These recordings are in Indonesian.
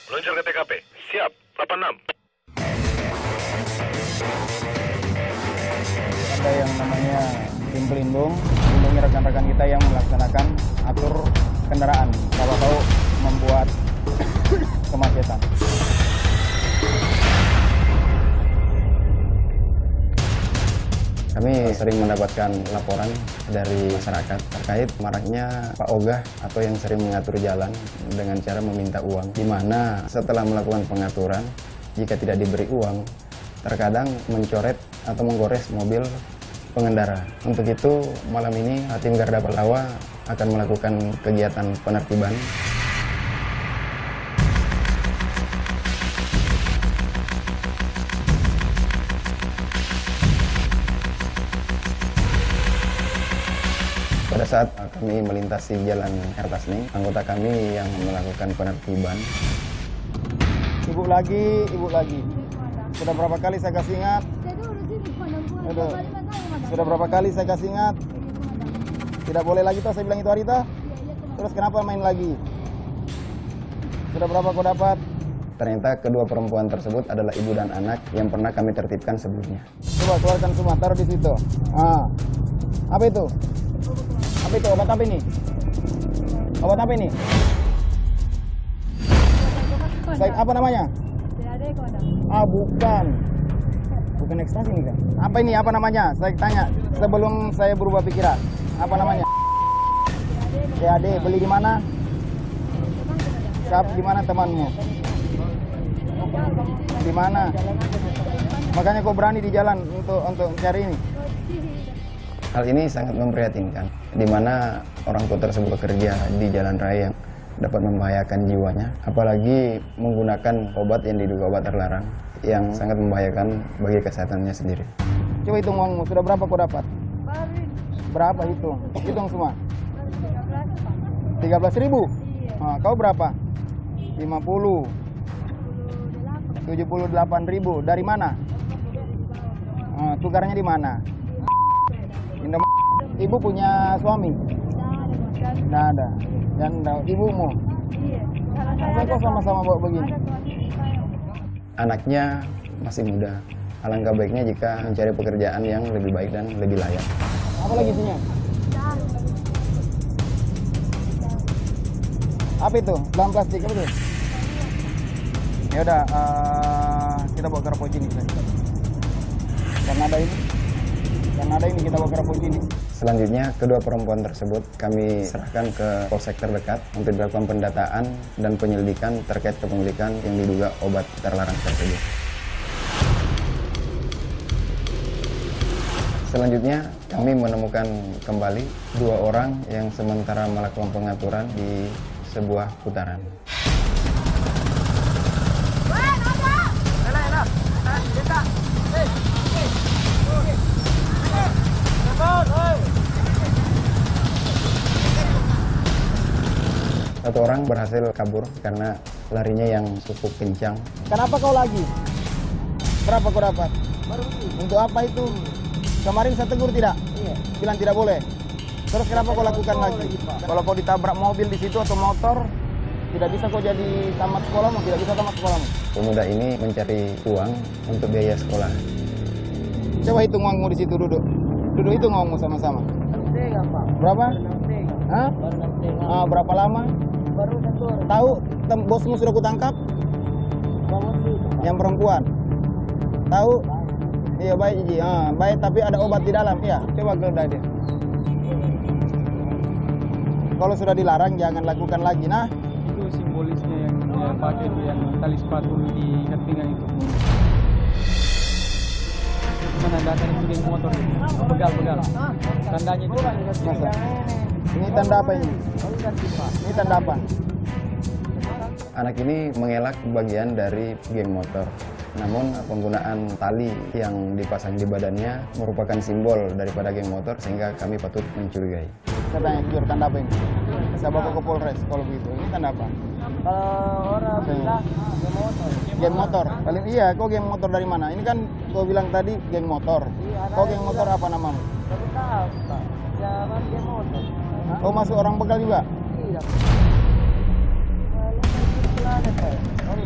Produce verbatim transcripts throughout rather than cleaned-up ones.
Meluncur ke T K P. Siap, delapan enam. Ada yang namanya tim pelindung, melindungi rekan-rekan kita yang melaksanakan atur kendaraan. Kalau tahu membuat kemacetan. Kami sering mendapatkan laporan dari masyarakat terkait maraknya Pak Ogah atau yang sering mengatur jalan dengan cara meminta uang, di mana setelah melakukan pengaturan, jika tidak diberi uang, terkadang mencoret atau menggores mobil pengendara. Untuk itu, malam ini tim Garda Pahlawa akan melakukan kegiatan penertiban. Pada saat kami melintasi jalan Hertasning, anggota kami yang melakukan penertiban. Ibu lagi, ibu lagi. Sudah berapa kali saya kasih ingat? Aduh. Sudah berapa kali saya kasih ingat? Tidak boleh lagi toh, saya bilang itu hari toh. Terus kenapa main lagi? Sudah berapa kau dapat? Ternyata kedua perempuan tersebut adalah ibu dan anak yang pernah kami tertibkan sebelumnya. Coba keluarkan semua, taruh di situ. Ah. Apa itu? Apa itu? Obat apa ini? Obat apa ini? Baik, apa namanya? Ah, bukan. Bukan ekstasi ini kan? Apa ini? Apa namanya? Saya tanya sebelum saya berubah pikiran. Apa namanya? C A D. Beli di mana? Siap, di mana temanmu? Di mana? Makanya kau berani di jalan untuk untuk cari ini. Hal ini sangat memprihatinkan, di mana orang tua tersebut bekerja di jalan raya yang dapat membahayakan jiwanya, apalagi menggunakan obat yang diduga obat terlarang, yang sangat membahayakan bagi kesehatannya sendiri. Coba hitung uangmu, sudah berapa kau dapat? Berapa hitung? Hitung semua. tiga belas ribu? Nah, kau berapa? lima puluh. tujuh puluh delapan ribu. Dari mana? Nah, tukarnya di mana? Ibu punya suami? Tidak ada. Dan ibumu? Masa kok sama-sama bawa begini? Anaknya masih muda. Alangkah baiknya jika mencari pekerjaan yang lebih baik dan lebih layak. Apa lagi isinya? Apa itu? Dalam plastik apa itu? Ya udah, uh, kita bawa ke Rapocini. Karena ada ini. Karena ada ini kita bawa ke Rapocini. Selanjutnya, kedua perempuan tersebut kami serahkan ke polsek terdekat untuk dilakukan pendataan dan penyelidikan terkait kepemilikan yang diduga obat terlarang tersebut. Selanjutnya, kami menemukan kembali dua orang yang sementara melakukan pengaturan di sebuah putaran. Satu orang berhasil kabur karena larinya yang cukup kencang. Kenapa kau lagi? Berapa kau dapat? Untuk apa itu? Kemarin saya tegur tidak? Iya. Bilang tidak boleh. Terus kenapa kau lakukan lagi? Kalau kau ditabrak mobil di situ atau motor, tidak bisa kau jadi tamat sekolahmu, tidak bisa tamat sekolahmu. Pemuda ini mencari uang untuk biaya sekolah. Coba hitung uangmu di situ, duduk. Duduk hitung uangmu sama-sama. Berapa? Hah? Ah, berapa lama? Baru satu. Tahu bosmu sudah kutangkap? Yang perempuan. Tahu? Iya baik Iji. Ah, baik tapi ada obat di dalam. Iya, coba geledah dia. Kalau sudah dilarang jangan lakukan lagi. Nah, Itu simbolisnya yang dia pakai tuh, yang tali sepatu di ikat pinggang itu. Mana datang itu geng motor itu? Begal-begal. Tandanya itu. masa? Ini tanda apa ini? Ini tanda apa? Anak ini mengelak bagian dari geng motor. Namun penggunaan tali yang dipasang di badannya merupakan simbol daripada geng motor sehingga kami patut mencurigai. Saya tanya jujur, tanda apa ini? Saya bawa ke Polres kalau begitu. Ini tanda apa? Kalau orang bilang geng motor. Geng motor. Paling iya, kau geng motor dari mana? Ini kan kau bilang tadi geng motor. Kau geng motor apa namamu? Tapi tahu, Pak. Jangan geng motor. Kau masuk orang begal juga? Iya. Oh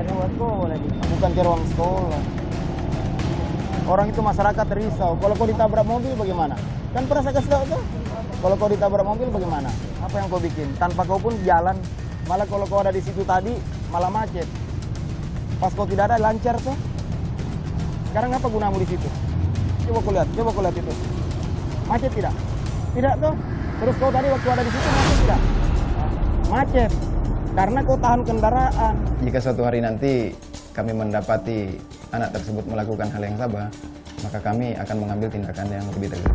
Bukan cari uang sekolah. Orang itu masyarakat risau. Kalau kau ditabrak mobil bagaimana? Kan pernah saya kasih tahu tuh. Kalau kau ditabrak mobil bagaimana? Apa yang kau bikin? Tanpa kau pun jalan. Malah kalau kau ada di situ tadi malah macet. Pas kau tidak ada lancar tuh. Sekarang apa gunamu di situ? Coba kau lihat, coba kau lihat itu. Macet tidak? Tidak tuh. Terus kau tadi waktu ada di situ macet tidak? Macet. Karena kau tahan kendaraan. Jika suatu hari nanti kami mendapati anak tersebut melakukan hal yang sama, maka kami akan mengambil tindakan yang lebih tegas.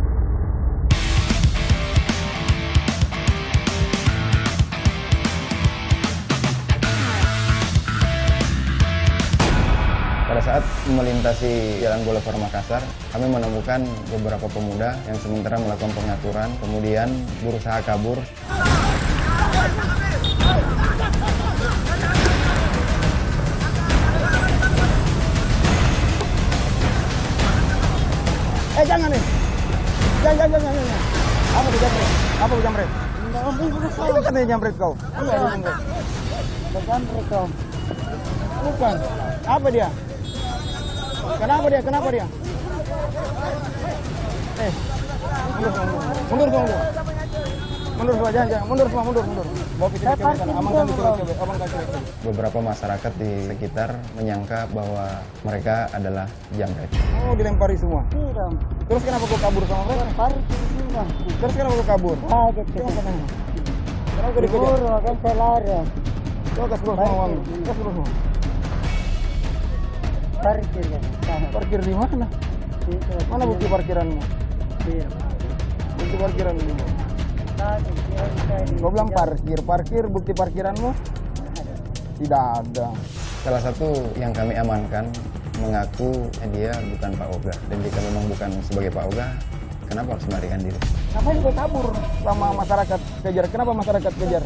Pada saat melintasi Jalan Boulevard Makassar, kami menemukan beberapa pemuda yang sementara melakukan pengaturan, kemudian berusaha kabur. Eh jangan nih, jangan jangan jangan jangan. Apa tuh jambret? Apa tuh jambret? Itu katanya jambret kau. Iya jambret. Jambret kau. Bukan. Apa dia? Kenapa dia? Kenapa dia? Eh, mundur semua, mundur semua, mundur semua, jangan jangan, mundur semua, mundur mundur. Bawa pisau ke sana, amankan pisau ke, amankan pisau ke. Beberapa masyarakat di sekitar menyangka bahwa mereka adalah jambret. Oh, dilempari semua. Terus kenapa kau kabur sama mereka? Terus kenapa kau kabur? Kaget Kenapa kau dikejar? Buru, kan saya lari. Coba kasih bos semua uang. Kasih bos semua. Parkir ya. Parkir di mana? Mana bukti parkiranmu? Bukti parkiranmu. Kau bilang parkir, parkir, bukti parkiranmu? Tidak ada. Salah satu yang kami amankan mengaku dia bukan Pak Oga, dan jika memang bukan sebagai Pak Oga, kenapa harus melarikan diri? Ngapain kau kabur sama masyarakat kejar? Kenapa masyarakat kejar?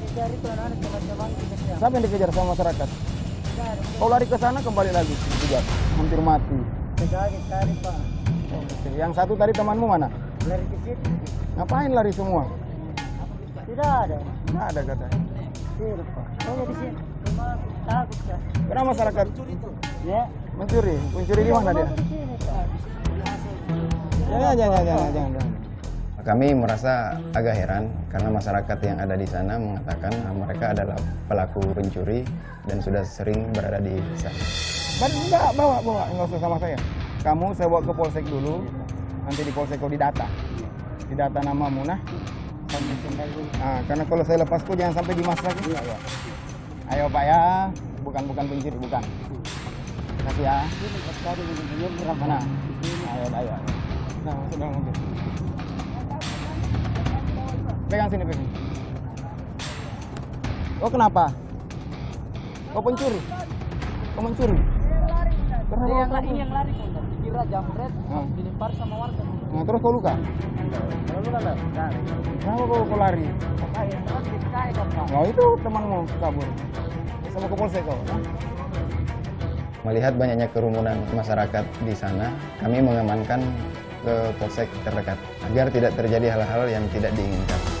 Siapa yang dikejar sama masyarakat? Kau lari ke sana kembali lagi, juga hampir mati. Cari Pak. Yang satu tadi temanmu mana? Lari ke situ. Ngapain lari semua? Tidak ada. Nggak ada katanya. Tidak Pak. Saya di sini. Cuma takut Pak. Kenapa masyarakat Ya. mencuri? Mencuri di mana dia? Di sini Pak. Jangan, jangan, jangan, jangan, jangan. Kami merasa agak heran karena masyarakat yang ada di sana mengatakan mereka adalah pelaku pencuri dan sudah sering berada di sana. Baru enggak, bawa, bawa, enggak usah sama saya. Kamu saya bawa ke polsek dulu, nanti di polsek kau didata. Didata namamu, nah. Nah, karena kalau saya lepas kau jangan sampai dimasak. Ayo. Ayo Pak ya, bukan bukan pencuri, bukan. Kasih ya. Mana? Ayo, ayo. Nah, masuk dalam mobil. Pegang sini, pegang. Oh kenapa? Kau pencuri? Kau mencuri? Karena Ini yang lari, ini yang lari kok. Dikira jambret, Hmm. dilempar sama warga. Nah, terus kau luka? Lalu lalu. Kenapa kau, kau lari? Terus ditarik kan Pak. Oh itu temanmu kabur. Sama ke polsek kau? Nah? Melihat banyaknya kerumunan masyarakat di sana, kami mengamankan ke polsek terdekat agar tidak terjadi hal-hal yang tidak diinginkan.